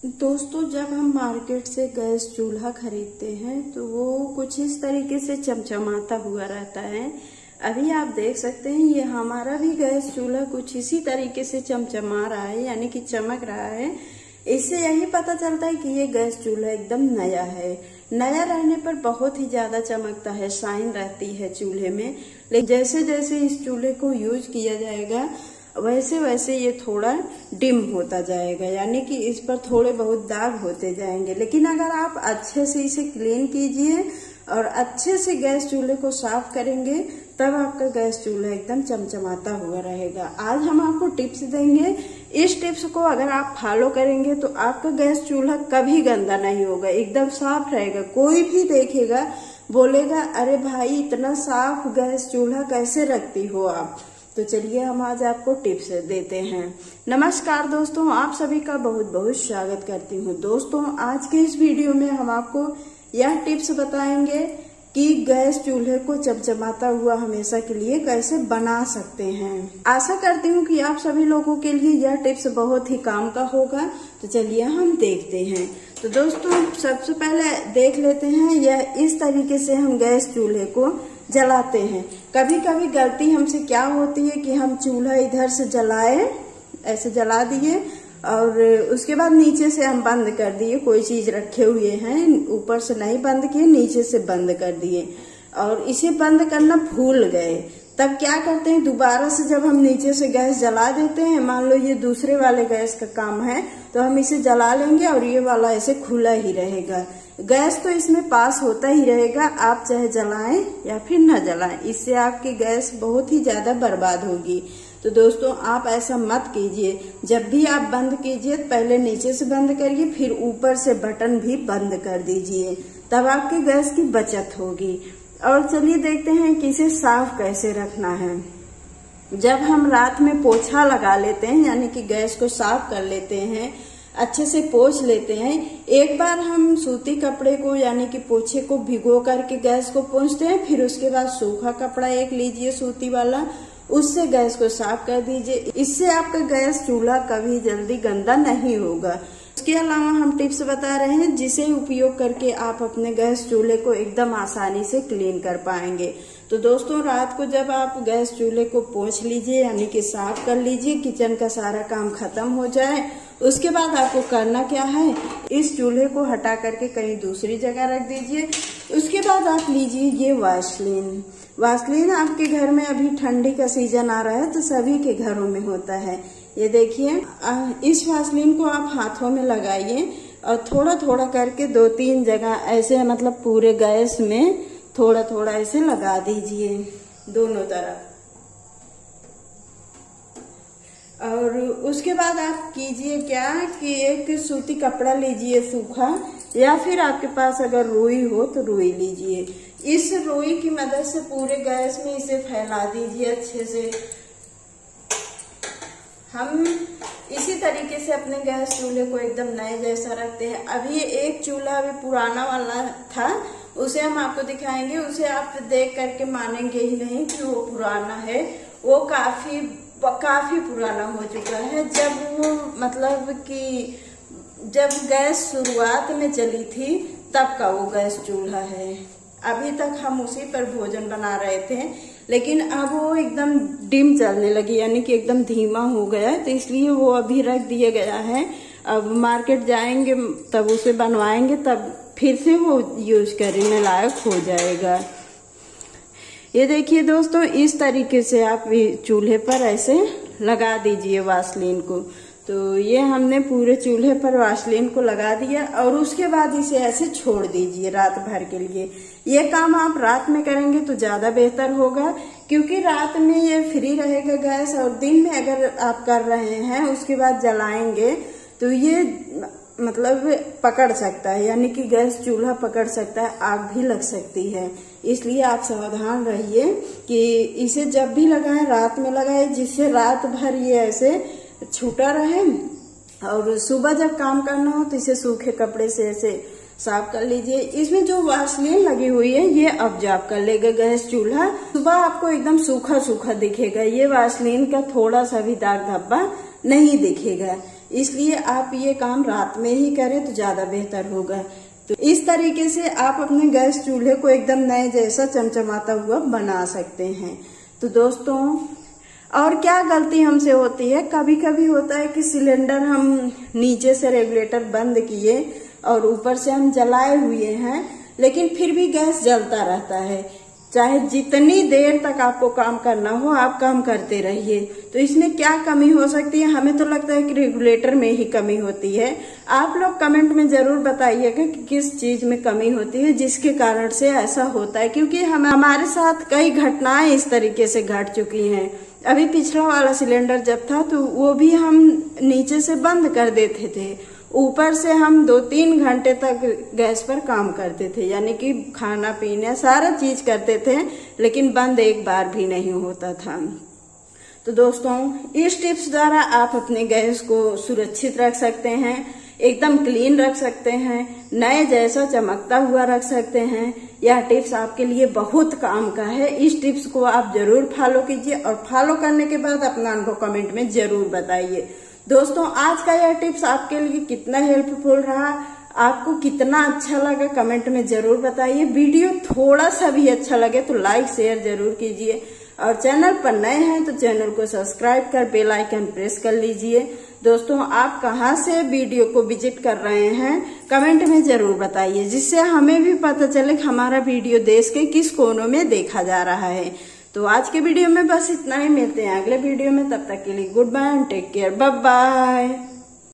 दोस्तों, जब हम मार्केट से गैस चूल्हा खरीदते हैं तो वो कुछ इस तरीके से चमचमाता हुआ रहता है। अभी आप देख सकते हैं ये हमारा भी गैस चूल्हा कुछ इसी तरीके से चमचमा रहा है, यानी कि चमक रहा है। इससे यही पता चलता है कि ये गैस चूल्हा एकदम नया है। नया रहने पर बहुत ही ज्यादा चमकता है, शाइन रहती है चूल्हे में। लेकिन जैसे जैसे इस चूल्हे को यूज किया जाएगा वैसे वैसे ये थोड़ा डिम होता जाएगा, यानी कि इस पर थोड़े बहुत दाग होते जाएंगे। लेकिन अगर आप अच्छे से इसे क्लीन कीजिए और अच्छे से गैस चूल्हे को साफ करेंगे तब आपका गैस चूल्हा एकदम चमचमाता हुआ रहेगा। आज हम आपको टिप्स देंगे। इस टिप्स को अगर आप फॉलो करेंगे तो आपका गैस चूल्हा कभी गंदा नहीं होगा, एकदम साफ रहेगा। कोई भी देखेगा बोलेगा, अरे भाई इतना साफ गैस चूल्हा कैसे रखती हो आप। तो चलिए हम आज आपको टिप्स देते हैं। नमस्कार दोस्तों, आप सभी का बहुत बहुत स्वागत करती हूँ। दोस्तों, आज के इस वीडियो में हम आपको यह टिप्स बताएंगे कि गैस चूल्हे को चमचमाता हुआ हमेशा के लिए कैसे बना सकते हैं। आशा करती हूँ कि आप सभी लोगों के लिए यह टिप्स बहुत ही काम का होगा। तो चलिए हम देखते हैं। तो दोस्तों, सबसे पहले देख लेते हैं यह इस तरीके से हम गैस चूल्हे को जलाते हैं। कभी कभी गलती हमसे क्या होती है कि हम चूल्हा इधर से जलाए, ऐसे जला दिए और उसके बाद नीचे से हम बंद कर दिए। कोई चीज रखे हुए हैं, ऊपर से नहीं बंद किए, नीचे से बंद कर दिए और इसे बंद करना भूल गए। तब क्या करते हैं, दोबारा से जब हम नीचे से गैस जला देते हैं, मान लो ये दूसरे वाले गैस का काम है तो हम इसे जला लेंगे और ये वाला ऐसे खुला ही रहेगा। गैस तो इसमें पास होता ही रहेगा, आप चाहे जलाएं या फिर न जलाएं, इससे आपकी गैस बहुत ही ज्यादा बर्बाद होगी। तो दोस्तों, आप ऐसा मत कीजिए। जब भी आप बंद कीजिए पहले नीचे से बंद करिए, फिर ऊपर से बटन भी बंद कर दीजिए, तब आपकी गैस की बचत होगी। और चलिए देखते हैं कि इसे साफ कैसे रखना है। जब हम रात में पोछा लगा लेते हैं, यानी कि गैस को साफ कर लेते हैं, अच्छे से पोंछ लेते हैं, एक बार हम सूती कपड़े को यानी कि पोछे को भिगो करके गैस को पोंछते हैं, फिर उसके बाद सूखा कपड़ा एक लीजिए सूती वाला, उससे गैस को साफ कर दीजिए। इससे आपका गैस चूल्हा कभी जल्दी गंदा नहीं होगा। इसके अलावा हम टिप्स बता रहे हैं जिसे उपयोग करके आप अपने गैस चूल्हे को एकदम आसानी से क्लीन कर पाएंगे। तो दोस्तों, रात को जब आप गैस चूल्हे को पोंछ लीजिए यानी कि साफ कर लीजिए, किचन का सारा काम खत्म हो जाए, उसके बाद आपको करना क्या है, इस चूल्हे को हटा करके कहीं दूसरी जगह रख दीजिए। उसके बाद आप लीजिए ये वासलीन आपके घर में, अभी ठंडी का सीजन आ रहा है तो सभी के घरों में होता है। ये देखिए, इस वासलीन को आप हाथों में लगाइए और थोड़ा थोड़ा करके 2-3 जगह ऐसे, मतलब पूरे गैस में थोड़ा थोड़ा ऐसे लगा दीजिए दोनों तरफ। और उसके बाद आप कीजिए क्या कि एक सूती कपड़ा लीजिए सूखा, या फिर आपके पास अगर रुई हो तो रुई लीजिए। इस रुई की मदद से पूरे गैस में इसे फैला दीजिए अच्छे से। हम इसी तरीके से अपने गैस चूल्हे को एकदम नए जैसा रखते हैं। अभी एक चूल्हा अभी पुराना वाला था, उसे हम आपको दिखाएंगे। उसे आप देख करके मानेंगे ही नहीं कि वो पुराना है। वो काफी पुराना हो चुका है। जब वो मतलब कि जब गैस शुरुआत में चली थी तब का वो गैस चूल्हा है। अभी तक हम उसी पर भोजन बना रहे थे, लेकिन अब वो एकदम डिम चलने लगी, यानी कि एकदम धीमा हो गया, तो इसलिए वो अभी रख दिया गया है। अब मार्केट जाएंगे तब उसे बनवाएंगे, तब फिर से वो यूज करने लायक हो जाएगा। ये देखिए दोस्तों, इस तरीके से आप चूल्हे पर ऐसे लगा दीजिए वासलीन को। तो ये हमने पूरे चूल्हे पर वासलीन को लगा दिया और उसके बाद इसे ऐसे छोड़ दीजिए रात भर के लिए। ये काम आप रात में करेंगे तो ज्यादा बेहतर होगा, क्योंकि रात में ये फ्री रहेगा गैस, और दिन में अगर आप कर रहे हैं उसके बाद जलाएंगे तो ये मतलब पकड़ सकता है, यानी कि गैस चूल्हा पकड़ सकता है, आग भी लग सकती है। इसलिए आप सावधान रहिए कि इसे जब भी लगाएं रात में लगाएं, जिससे रात भर ये ऐसे छूटा रहे। और सुबह जब काम करना हो तो इसे सूखे कपड़े से ऐसे साफ कर लीजिए। इसमें जो वासलीन लगी हुई है ये ऑब्जर्व कर लेगा गैस चूल्हा। सुबह आपको एकदम सूखा सूखा दिखेगा, ये वासलीन का थोड़ा सा भी दाग धब्बा नहीं दिखेगा। इसलिए आप ये काम रात में ही करें तो ज्यादा बेहतर होगा। तो इस तरीके से आप अपने गैस चूल्हे को एकदम नए जैसा चमचमाता हुआ बना सकते हैं। तो दोस्तों, और क्या गलती हमसे होती है, कभी कभी होता है कि सिलेंडर हम नीचे से रेगुलेटर बंद किए और ऊपर से हम जलाए हुए हैं, लेकिन फिर भी गैस जलता रहता है। चाहे जितनी देर तक आपको काम करना हो आप काम करते रहिए। तो इसमें क्या कमी हो सकती है? हमें तो लगता है कि रेगुलेटर में ही कमी होती है। आप लोग कमेंट में जरूर बताइएगा कि किस चीज में कमी होती है जिसके कारण से ऐसा होता है, क्योंकि हमारे साथ कई घटनाएं इस तरीके से घट चुकी हैं। अभी पिछला वाला सिलेंडर जब था तो वो भी हम नीचे से बंद कर देते थे, ऊपर से हम 2-3 घंटे तक गैस पर काम करते थे, यानी कि खाना पीना सारा चीज करते थे, लेकिन बंद एक बार भी नहीं होता था। तो दोस्तों, इस टिप्स द्वारा आप अपने गैस को सुरक्षित रख सकते हैं, एकदम क्लीन रख सकते हैं, नए जैसा चमकता हुआ रख सकते हैं। यह टिप्स आपके लिए बहुत काम का है। इस टिप्स को आप जरूर फॉलो कीजिए और फॉलो करने के बाद अपना अनुभव कमेंट में जरूर बताइए। दोस्तों, आज का यह टिप्स आपके लिए कितना हेल्पफुल रहा, आपको कितना अच्छा लगा, कमेंट में जरूर बताइए। वीडियो थोड़ा सा भी अच्छा लगे तो लाइक शेयर जरूर कीजिए, और चैनल पर नए हैं तो चैनल को सब्सक्राइब कर बेल आइकन प्रेस कर लीजिए। दोस्तों, आप कहां से वीडियो को विजिट कर रहे हैं कमेंट में जरूर बताइए, जिससे हमें भी पता चले कि हमारा वीडियो देश के किस कोनों में देखा जा रहा है। तो आज के वीडियो में बस इतना ही, मिलते हैं अगले वीडियो में। तब तक के लिए goodbye and take care, bye bye.